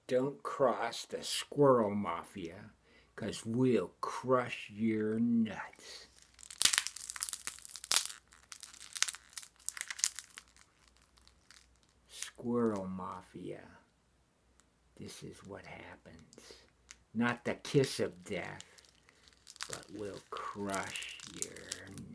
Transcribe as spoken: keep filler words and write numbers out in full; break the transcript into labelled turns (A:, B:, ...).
A: Don't cross the Squirrel Mafia, 'cause we'll crush your nuts. Squirrel Mafia. This is what happens. Not the kiss of death, but we'll crush your